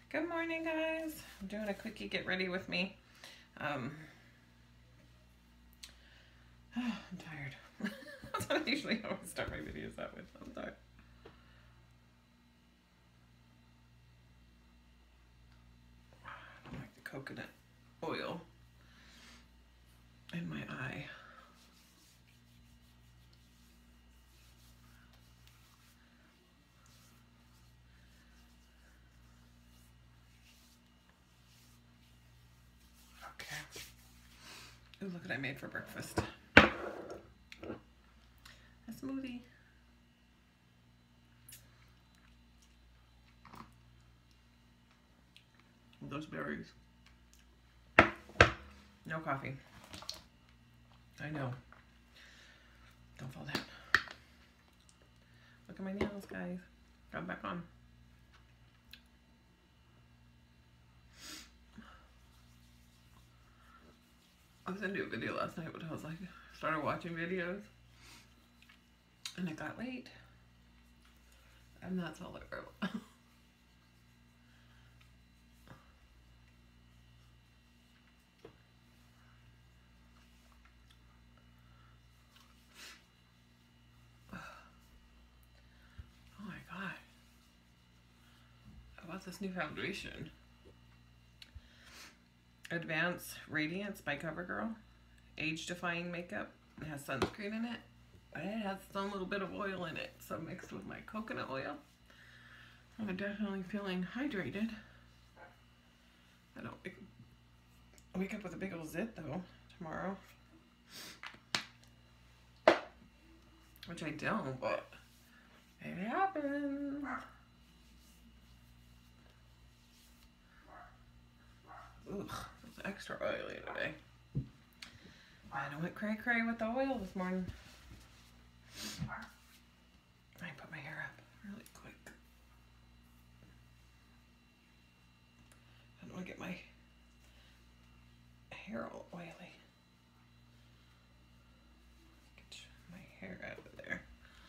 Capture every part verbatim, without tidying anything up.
Good morning, guys. I'm doing a quickie get ready with me. Um, oh, I'm tired. That's what I usually always start my videos out with. I'm tired. I don't like the coconut oil in my eye. Okay. Ooh, look what I made for breakfast. A smoothie. Those berries. No coffee. I know. Don't fall down. Look at my nails, guys. Got them back on. I was gonna do a video last night, but I was like, started watching videos, and it got late, and that's all I wrote. Oh my god. I bought this new foundation. Advanced Radiance by CoverGirl. Age defying makeup. It has sunscreen in it. But it has some little bit of oil in it. So mixed with my coconut oil. I'm definitely feeling hydrated. I don't wake, wake up with a big old zit though tomorrow. Which I don't, but it happens. Ugh, it's extra oily today. I went cray cray with the oil this morning. I put my hair up really quick. I don't want to get my hair all oily. Get my hair out of there.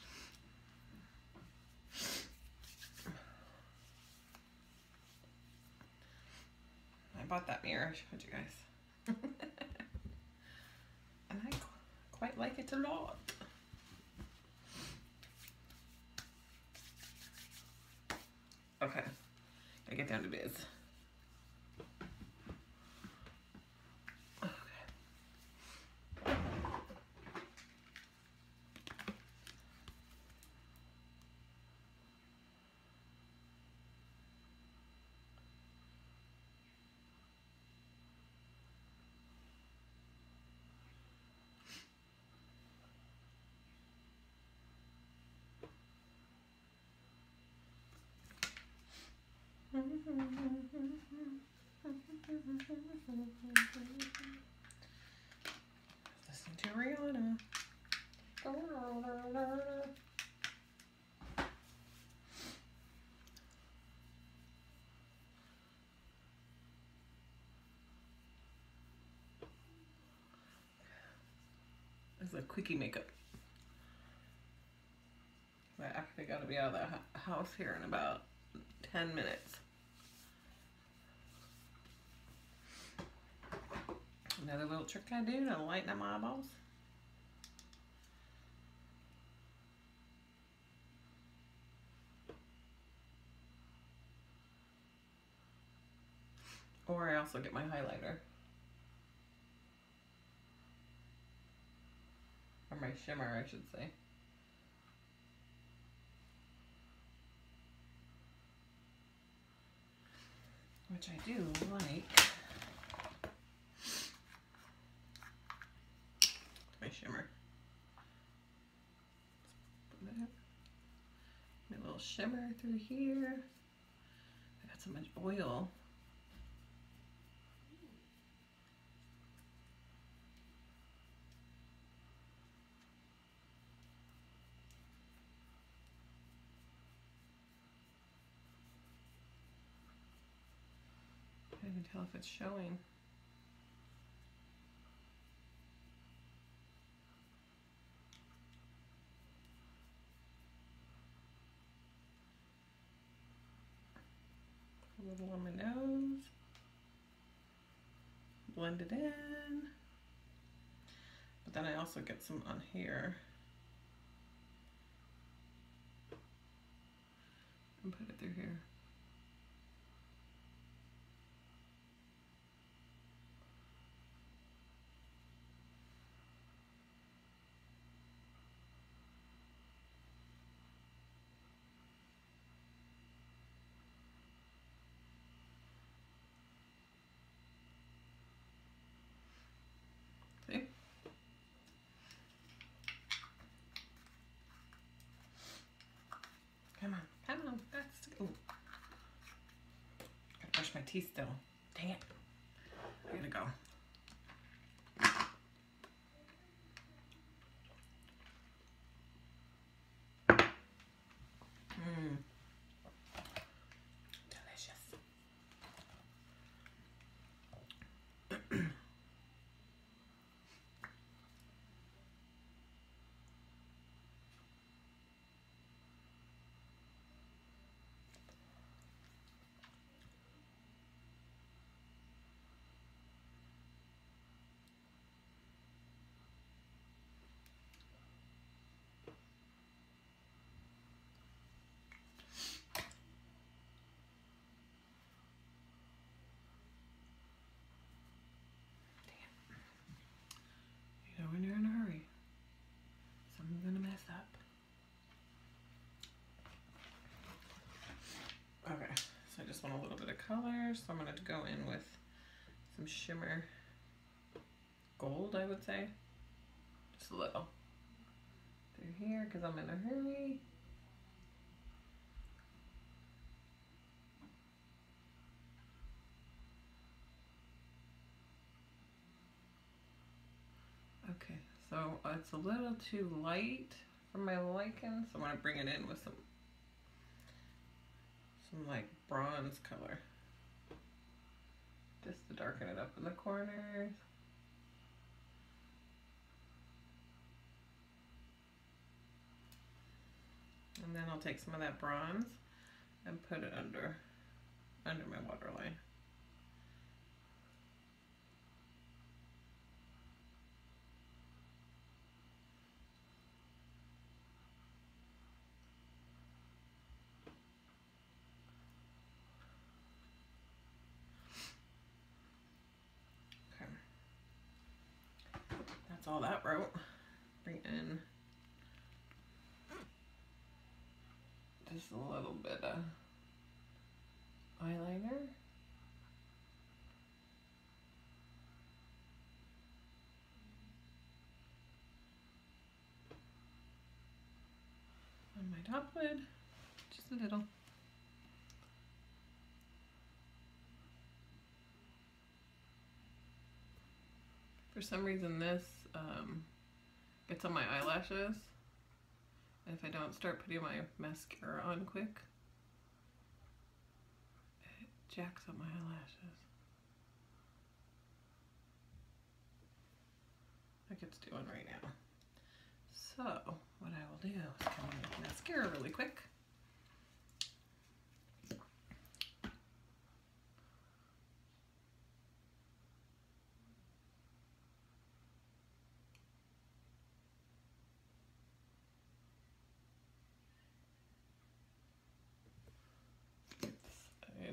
I bought that mirror, I showed you guys. And I quite like it a lot. Okay, gotta get down to biz. Listen to Rihanna. This is a quickie makeup. I actually gotta be out of the house here in about ten minutes. Another little trick I do to lighten up my eyeballs. Or I also get my highlighter. Or my shimmer, I should say. Which I do like. My shimmer. My little shimmer through here. I got so much oil. I can tell if it's showing. A little on my nose. Blend it in. But then I also get some on here. And put it through here. See? Come on, come on, that's, ooh. Gotta brush my teeth still. Dang it. I gotta go. Mmm. Delicious. You know when you're in a hurry, something's gonna mess up. Okay, so I just want a little bit of color, so I'm gonna go in with some shimmer gold, I would say. Just a little. Through here, because I'm in a hurry. Okay, so it's a little too light for my liking, so I'm gonna bring it in with some some like bronze color, just to darken it up in the corners. And then I'll take some of that bronze and put it under under my waterline. Okay. That's all that wrote. Bring in just a little bit of eyeliner. On my top lid, just a little. For some reason this um, gets on my eyelashes, and if I don't start putting my mascara on quick, it jacks up my eyelashes. Like it's doing right now. So what I will do is come in with mascara really quick. Side.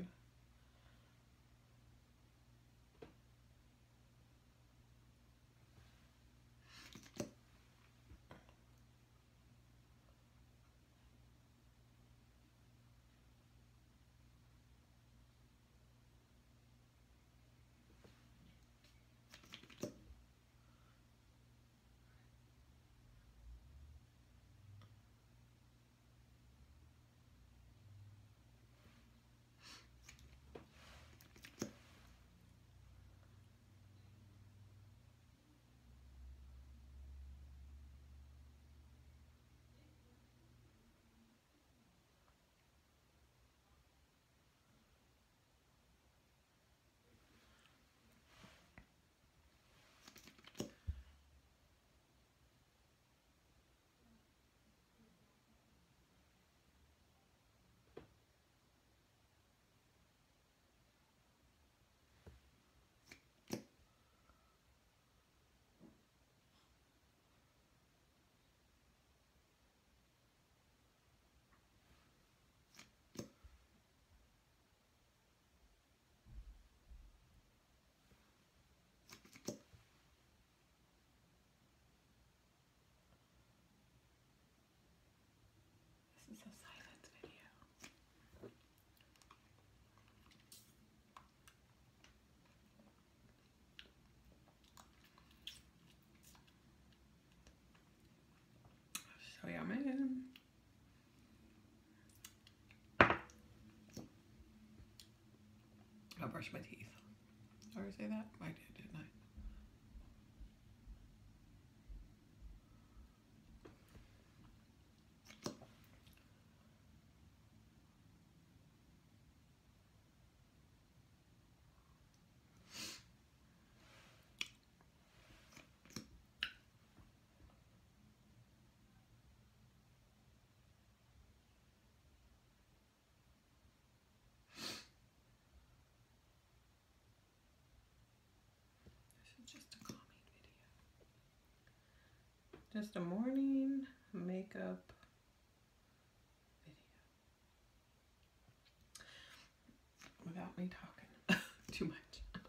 So yummy. I'll brush my teeth. Did I already say that? I did, didn't I? Just a calming video. Just a morning makeup video. Without me talking too much.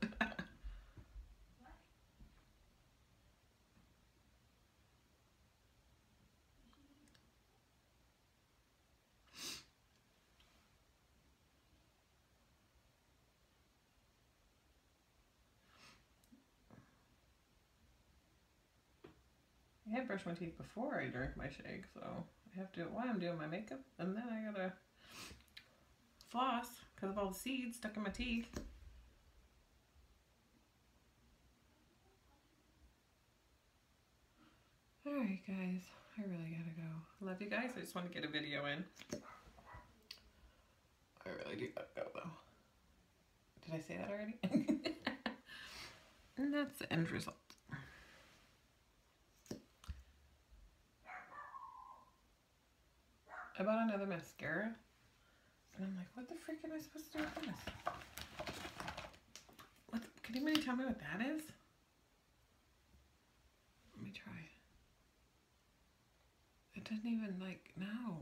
I had brushed my teeth before I drank my shake, so I have to do it while I'm doing my makeup, and then I gotta floss because of all the seeds stuck in my teeth. Alright guys, I really gotta go. Love you guys. I just want to get a video in. I really do gotta go though. Did I say that already? And that's the end result. I bought another mascara, and I'm like, what the frick am I supposed to do with this? What the, can anybody tell me what that is? Let me try. It doesn't even, like, no.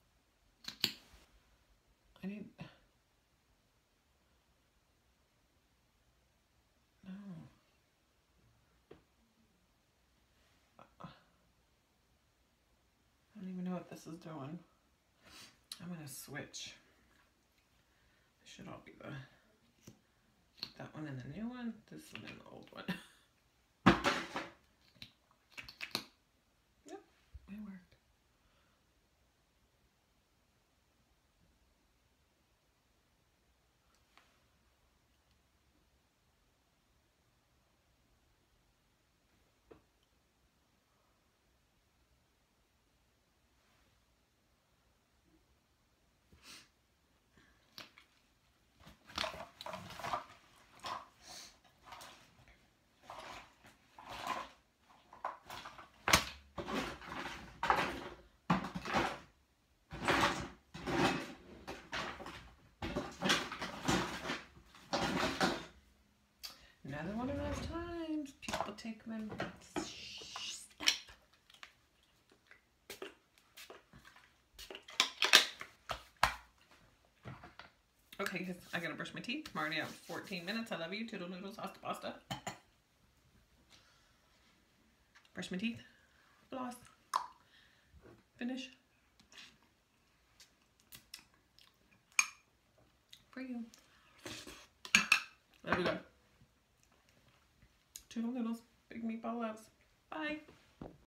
I need... No. I don't even know what this is doing. I'm gonna switch. This should all be the that one and the new one, this one and the old one. Yep, it worked. Another one of those times people take my step. Okay, guys, I gotta brush my teeth. I'm already out fourteen minutes. I love you. Toodle noodles, hasta pasta. Brush my teeth. Floss. Finish. For you. There we go. Toodle noodles, big meatball loves. Bye.